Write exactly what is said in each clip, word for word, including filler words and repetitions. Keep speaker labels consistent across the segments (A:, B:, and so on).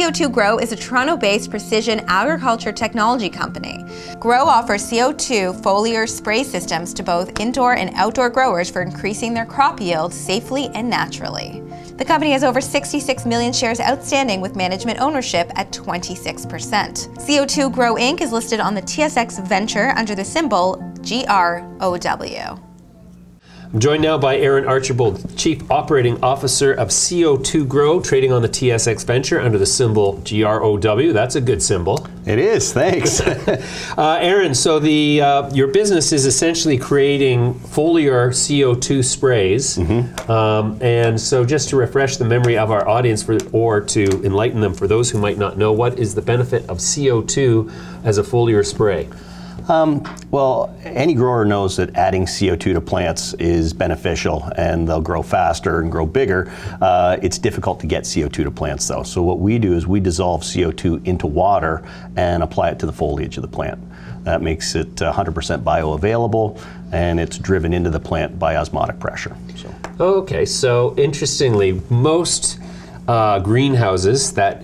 A: O two GRO is a Toronto-based precision agriculture technology company. GRO offers C O two foliar spray systems to both indoor and outdoor growers for increasing their crop yield safely and naturally. The company has over sixty-six million shares outstanding with management ownership at twenty-six percent. C O two GRO Incorporated is listed on the T S X Venture under the symbol G R O W.
B: I'm joined now by Aaron Archibald, Chief Operating Officer of C O two GRO, trading on the T S X Venture under the symbol G R O W. That's a good symbol.
C: It is, thanks.
B: uh, Aaron, so the uh, your business is essentially creating foliar C O two sprays. Mm-hmm. um, and so just to refresh the memory of our audience for, or to enlighten them for those who might not know, what is the benefit of C O two as a foliar spray?
C: Um, well, any grower knows that adding C O two to plants is beneficial and they'll grow faster and grow bigger. Uh, it's difficult to get C O two to plants though. So what we do is we dissolve C O two into water and apply it to the foliage of the plant. That makes it one hundred percent bioavailable and it's driven into the plant by osmotic pressure. So.
B: Okay, so interestingly, most uh, greenhouses that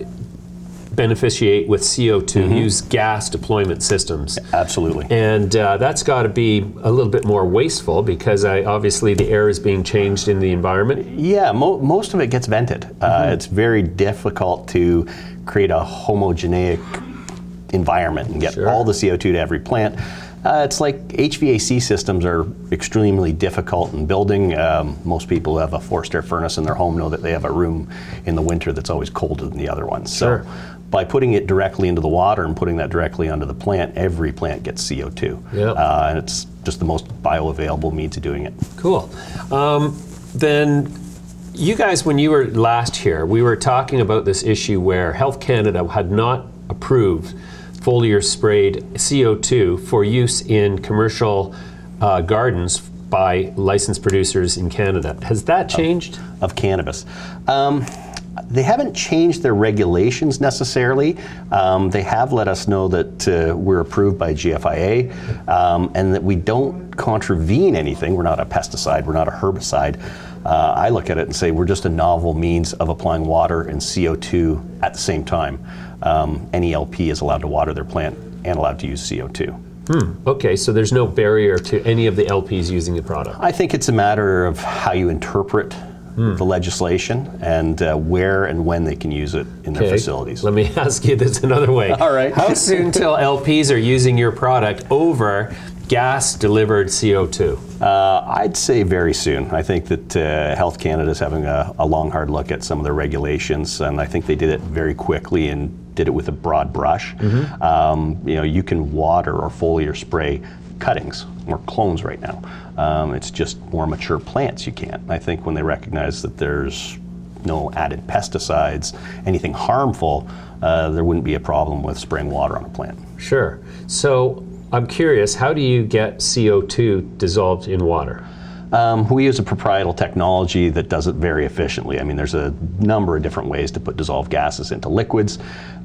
B: beneficiate with C O two mm-hmm. use gas deployment systems.
C: Absolutely.
B: And uh, that's got to be a little bit more wasteful because I, obviously the air is being changed in the environment.
C: Yeah, mo most of it gets vented. Mm-hmm. uh, it's very difficult to create a homogeneic environment and get sure. all the C O two to every plant. Uh, it's like H V A C systems are extremely difficult in building. Um, most people who have a forced air furnace in their home know that they have a room in the winter that's always colder than the other ones.
B: Sure.
C: So by putting it directly into the water and putting that directly onto the plant, every plant gets C O two.
B: Yeah.
C: Uh, and it's just the most bioavailable means of doing it.
B: Cool. Um, then you guys, when you were last here, we were talking about this issue where Health Canada had not approved foliar sprayed C O two for use in commercial uh, gardens by licensed producers in Canada. Has that changed?
C: Of, of cannabis. Um, they haven't changed their regulations necessarily. Um, they have let us know that uh, we're approved by G F I A um, and that we don't contravene anything. We're not a pesticide, we're not a herbicide. Uh, I look at it and say we're just a novel means of applying water and C O two at the same time. Um, any L P is allowed to water their plant and allowed to use C O two.
B: Hmm. Okay, so there's no barrier to any of the L Ps using the product.
C: I think it's a matter of how you interpret hmm. the legislation and uh, where and when they can use it in
B: okay.
C: their facilities.
B: Let me ask you this another way.
C: All right.
B: How soon till L Ps are using your product over gas-delivered C O two?
C: Uh, I'd say very soon. I think that uh, Health Canada is having a, a long, hard look at some of their regulations, and I think they did it very quickly and did it with a broad brush. Mm-hmm. um, you know, you can water or foliar spray cuttings or clones right now. Um, it's just more mature plants you can't. I think when they recognize that there's no added pesticides, anything harmful, uh, there wouldn't be a problem with spraying water on a plant.
B: Sure. So I'm curious, how do you get C O two dissolved in water?
C: Um, we use a proprietary technology that does it very efficiently. I mean, there's a number of different ways to put dissolved gases into liquids.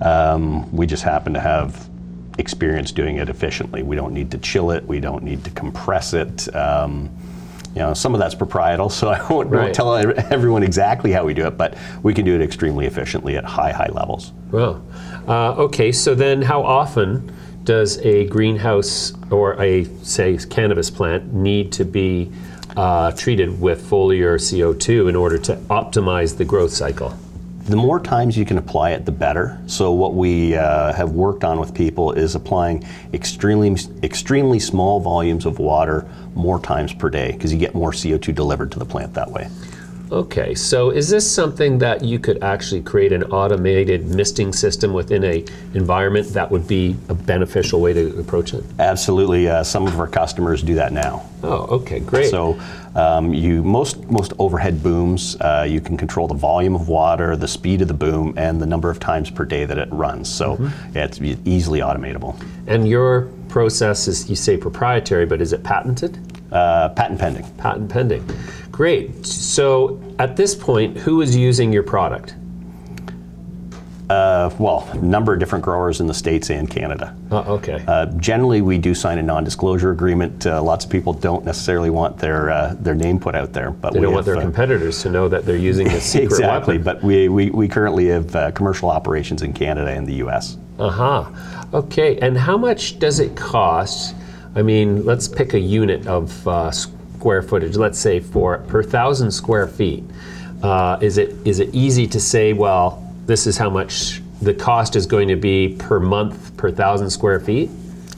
C: Um, we just happen to have experience doing it efficiently. We don't need to chill it. We don't need to compress it. Um, you know, some of that's proprietary, so I won't,
B: right.
C: won't tell everyone exactly how we do it, but we can do it extremely efficiently at high, high levels.
B: Well, uh, okay, so then how often does a greenhouse or a, say, cannabis plant need to be uh, treated with foliar C O two in order to optimize the growth cycle?
C: The more times you can apply it, the better. So what we uh, have worked on with people is applying extremely, extremely small volumes of water more times per day, because you get more C O two delivered to the plant that way.
B: Okay, so is this something that you could actually create an automated misting system within a environment that would be a beneficial way to approach it?
C: Absolutely. Uh, some of our customers do that now.
B: Oh, okay, great.
C: So um, you most most overhead booms, uh, you can control the volume of water, the speed of the boom, and the number of times per day that it runs. So mm-hmm. yeah, it's easily automatable.
B: And your process is, you say proprietary, but is it patented?
C: Uh, patent pending.
B: Patent pending. Great. So at this point, who is using your product?
C: Uh, well, a number of different growers in the States and Canada.
B: Oh, okay.
C: Uh, generally, we do sign a non-disclosure agreement. Uh, lots of people don't necessarily want their uh, their name put out there. But
B: they
C: we
B: don't
C: have,
B: want their
C: uh,
B: competitors to know that they're using a secret
C: exactly,
B: weapon.
C: but we, we, we currently have uh, commercial operations in Canada and the U S.
B: Uh-huh. Okay, and how much does it cost? I mean, let's pick a unit of uh, square footage, let's say for per thousand square feet. Uh, is it is it easy to say, well, this is how much the cost is going to be per month per thousand square feet?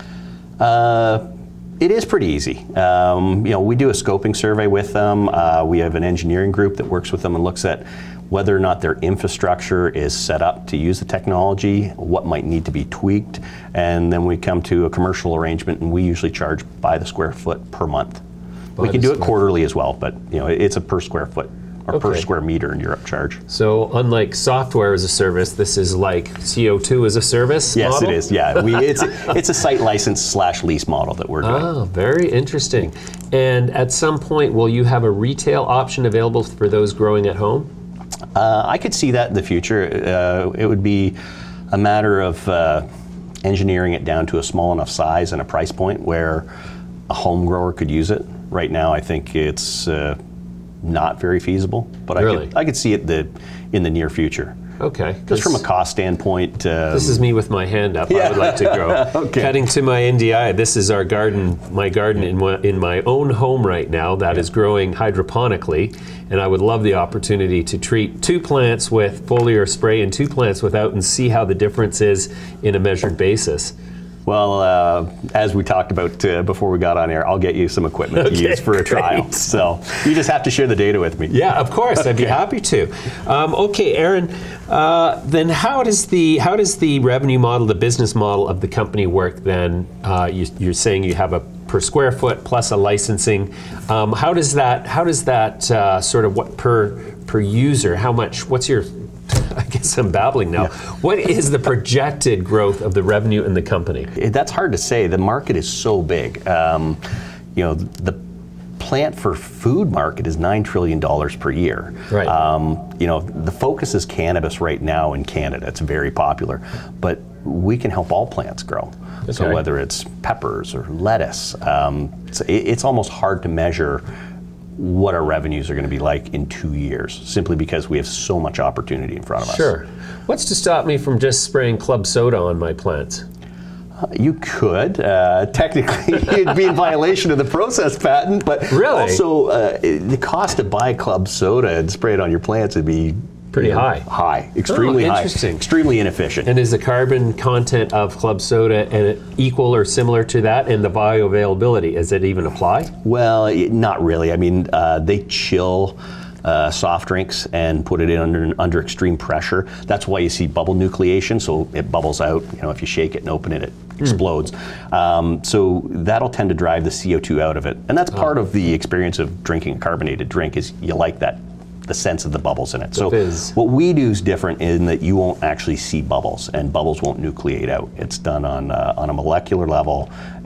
C: Uh, it is pretty easy. Um, you know, we do a scoping survey with them. Uh, we have an engineering group that works with them and looks at whether or not their infrastructure is set up to use the technology, what might need to be tweaked, and then we come to a commercial arrangement, and we usually charge by the square foot per month.
B: By
C: we can
B: the
C: do it
B: square-
C: quarterly as well, but you know, it's a per square foot or per
B: Okay.
C: square meter in Europe charge.
B: So unlike software as a service, this is like C O two as a service
C: Yes,
B: model?
C: it is. Yeah, we, it's it's a site license slash lease model that we're doing.
B: Oh, very interesting. And at some point, will you have a retail option available for those growing at home?
C: Uh, I could see that in the future. Uh, it would be a matter of uh, engineering it down to a small enough size and a price point where a home grower could use it. Right now, I think it's uh, not very feasible, but I
B: Really?
C: could I could see it the in the near future.
B: Okay.
C: Just from a cost standpoint. Um,
B: This is me with my hand up. I
C: Yeah.
B: would like to grow.
C: Okay.
B: Cutting to my N D I. This is our garden, my garden in my, in my own home right now that is growing hydroponically, and I would love the opportunity to treat two plants with foliar spray and two plants without and see how the difference is in a measured basis.
C: Well, uh, as we talked about uh, before we got on air, I'll get you some equipment
B: Okay,
C: to use for a trial.
B: great.
C: So you just have to share the data with me.
B: Yeah, of course, I'd be happy to. Um, okay, Aaron, uh, then how does the how does the revenue model, the business model of the company work then? Uh, you, you're saying you have a per square foot plus a licensing. Um, how does that how does that uh, sort of what per per user? How much? What's your? I guess I'm babbling now.
C: Yeah.
B: What is the projected growth of the revenue in the company?
C: It, that's hard to say. The market is so big. Um, you know, the plant for food market is nine trillion dollars per year.
B: Right.
C: Um, you know, the focus is cannabis right now in Canada. It's very popular, but we can help all plants grow. So
B: Okay.
C: whether it's peppers or lettuce, um, it's, it, it's almost hard to measure what our revenues are going to be like in two years, simply because we have so much opportunity in front of us.
B: Sure. What's to stop me from just spraying club soda on my plants?
C: Uh, You could. Uh, technically, you'd be in violation of the process patent, but
B: Really?
C: also uh, it- the cost to buy club soda and spray it on your plants would be
B: Pretty
C: you know,
B: high.
C: High, extremely
B: Oh,
C: high,
B: interesting.
C: extremely inefficient.
B: And is the carbon content of club soda and equal or similar to that, and the bioavailability, does it even apply?
C: Well, it- not really. I mean, uh, they chill uh, soft drinks and put it in under, under extreme pressure. That's why you see bubble nucleation, so it bubbles out. You know, if you shake it and open it, it explodes. Um, so that'll tend to drive the C O two out of it. And that's part of the experience of drinking a carbonated drink, is you like that, the sense of the bubbles in it. So
B: fizz.
C: what we do is different in that you won't actually see bubbles, and bubbles won't nucleate out. It's done on uh, on a molecular level,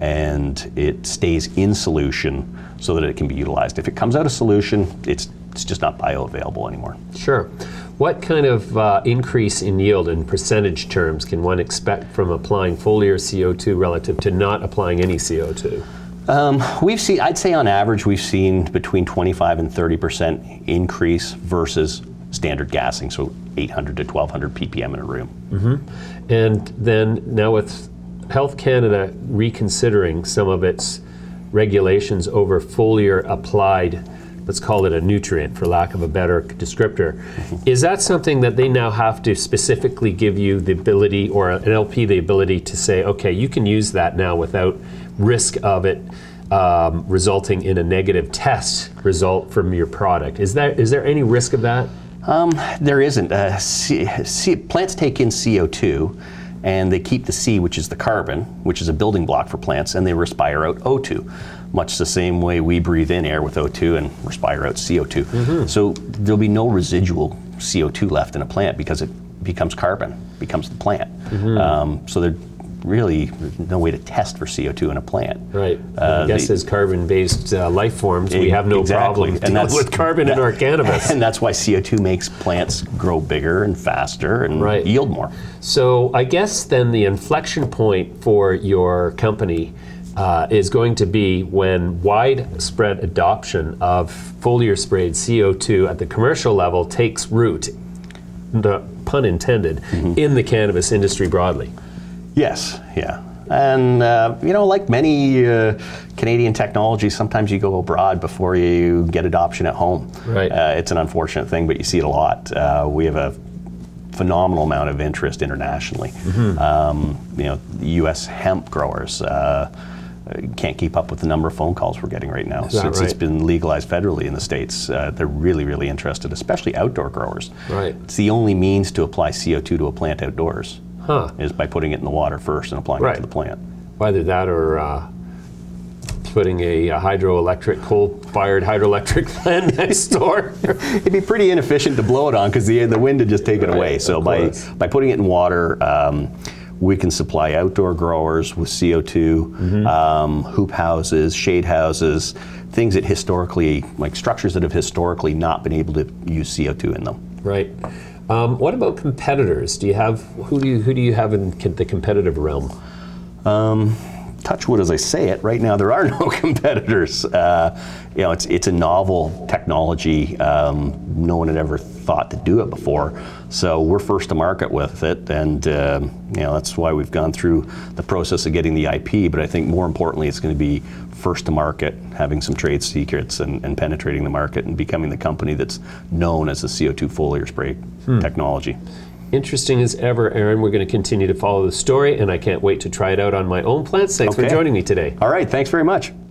C: and it stays in solution so that it can be utilized. If it comes out of solution, it's it's just not bioavailable anymore.
B: Sure. What kind of uh, increase in yield in percentage terms can one expect from applying foliar C O two relative to not applying any C O two?
C: Um, we've seen, I'd say on average, we've seen between twenty-five and thirty percent increase versus standard gassing, so eight hundred to twelve hundred P P M in a room.
B: Mm-hmm. And then now with Health Canada reconsidering some of its regulations over foliar applied, let's call it a nutrient for lack of a better descriptor, mm-hmm. is that something that they now have to specifically give you the ability, or an L P the ability to say, okay, you can use that now without risk of it um, resulting in a negative test result from your product? Is there, is there any risk of that?
C: Um, there isn't. Uh, C, C, plants take in C O two, and they keep the C, which is the carbon, which is a building block for plants, and they respire out O two, much the same way we breathe in air with O two and respire out C O two. Mm-hmm. So there'll be no residual C O two left in a plant because it becomes carbon, becomes the plant. Mm-hmm. Um, so there, really no way to test for C O two in a plant.
B: Right.
C: Uh,
B: I guess
C: the,
B: as carbon-based uh, life forms, we have no
C: exactly.
B: problem
C: and
B: dealing
C: that's,
B: with carbon
C: that,
B: in our cannabis.
C: And that's why C O two makes plants grow bigger and faster and
B: right.
C: yield more.
B: So I guess then the inflection point for your company uh, is going to be when widespread adoption of foliar sprayed C O two at the commercial level takes root, the pun intended, mm-hmm. in the cannabis industry broadly.
C: Yes, yeah. And, uh, you know, like many uh, Canadian technologies, sometimes you go abroad before you get adoption at home.
B: Right.
C: Uh, it's an unfortunate thing, but you see it a lot. Uh, we have a phenomenal amount of interest internationally. Mm-hmm. um, you know, U S hemp growers uh, can't keep up with the number of phone calls we're getting right now. Since
B: right?
C: it's been legalized federally in the States, uh, they're really, really interested, especially outdoor growers.
B: Right.
C: It's the only means to apply C O two to a plant outdoors.
B: Huh.
C: Is by putting it in the water first and applying
B: right.
C: it to the plant.
B: Either that or uh, putting a, a hydroelectric, coal-fired hydroelectric plant next door.
C: It'd be pretty inefficient to blow it on because the, the wind would just take it
B: right,
C: away. So by, by putting it in water, um, we can supply outdoor growers with C O two, mm-hmm. um, hoop houses, shade houses, things that historically, like structures that have historically not been able to use C O two in them.
B: Right. Um, what about competitors? Do you have who do you who do you have in the competitive realm?
C: Um, touch wood as I say it. Right now, there are no competitors. Uh, you know, it's it's a novel technology. Um, no one had ever thought to do it before, so we're first to market with it, and uh, you know that's why we've gone through the process of getting the I P. But I think more importantly, it's going to be first to market, having some trade secrets, and, and penetrating the market, and becoming the company that's known as the C O two foliar spray hmm. technology. Interesting as ever, Aaron. We're going to continue to follow the story, and I can't wait to try it out on my own plants. Thanks okay. for joining me today. All right, thanks very much.